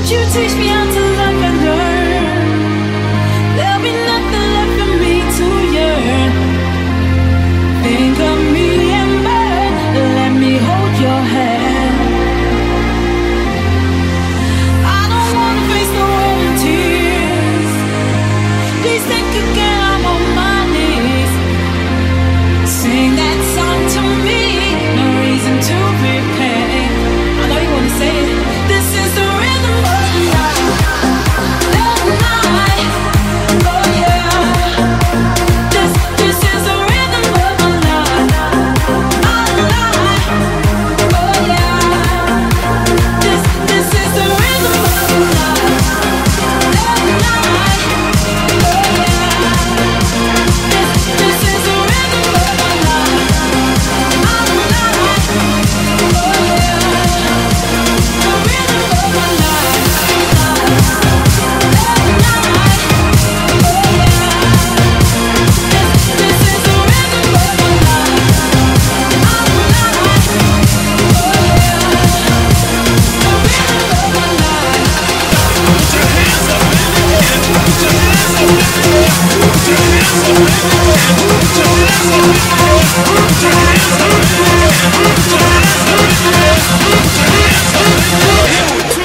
you teach me how to love and learn. There'll be nothing left for me to yearn. Think of me and burn. Let me hold your hand. I don't wanna face the world in tears. Please think again, I'm on my knees. Sing that song to me, no reason to repay. I know you wanna say it. This is the rhythm of the night. The night. Oh yeah. This is the rhythm of the night. Our night. Oh yeah. This is the rhythm of the night. The night. Oh yeah. This is the rhythm of the night. Our night. Oh yeah. The rhythm of the night. Put your hands up in the air.